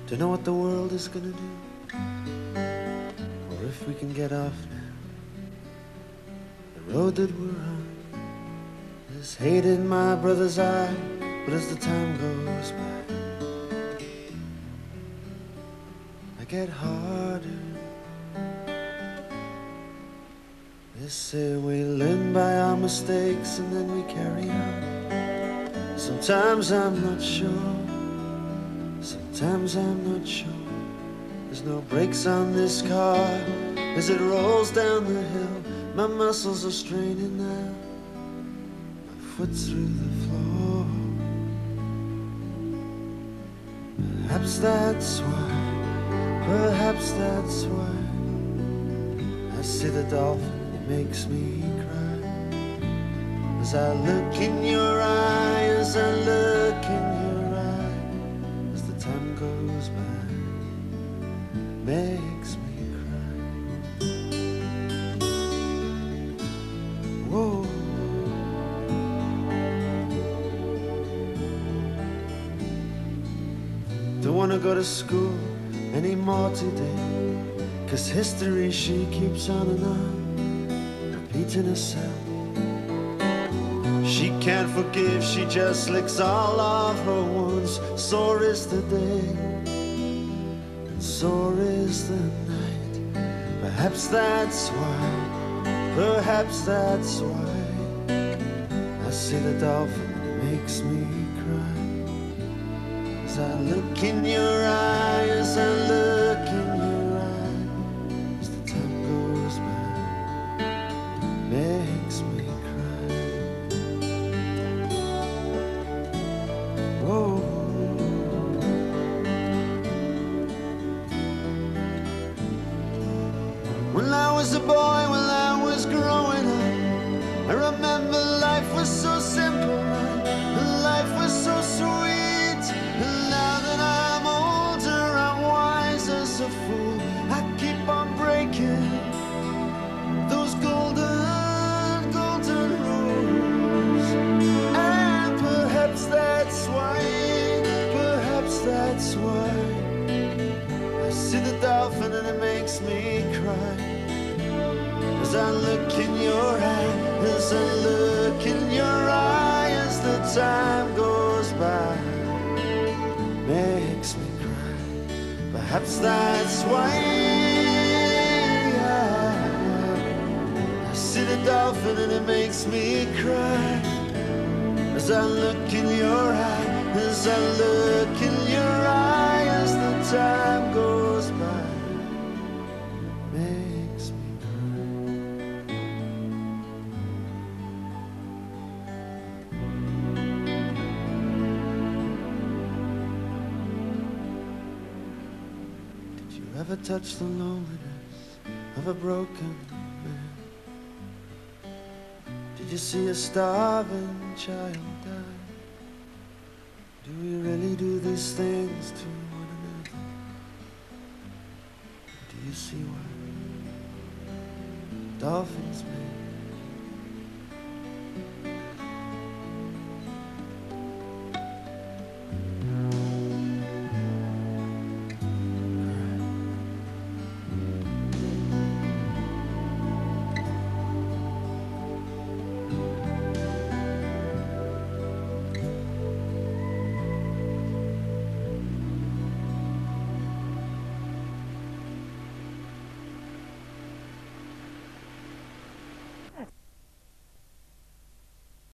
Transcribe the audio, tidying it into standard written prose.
Don't know what the world is gonna do, or if we can get off now. The road that we're on is hate in my brother's eye, but as the time goes by, I get harder. They say we learn by our mistakes and then we carry on. Sometimes I'm not sure, sometimes I'm not sure. There's no brakes on this car as it rolls down the hill. My muscles are straining now, my foot's through the floor. Perhaps that's why, perhaps that's why I see the dolphin and it makes me cry. As I look in your eye, as I look in your eye, as the time goes by, makes me cry. Whoa. Don't wanna go to school anymore today, 'cause history she keeps on and on, repeating herself. She can't forgive, she just licks all of her wounds. Sore is the day, and sore is the night. Perhaps that's why, perhaps that's why I see the dolphin and it makes me cry. As I look in your eye, as I look in your eye, as the time goes by, makes me cry. Whoa. When I was a boy, when I was growing up, I remember life was so simple, and life was so sweet. And now that I'm older, I'm wise as a fool. I keep on breaking those golden, golden rules. And perhaps that's why, perhaps that's why I see the dolphin and it makes me cry. As I look in your eye, as I look in your eye, as the time goes by, makes me cry. Perhaps that's why I see the dolphin and it makes me cry. As I look in your eye, as I look in your eye, as the time goes by, makes me cry. Did you ever touch the loneliness of a broken man? Did you see a starving child die? Do we really do these things to one another? Do you see why dolphins make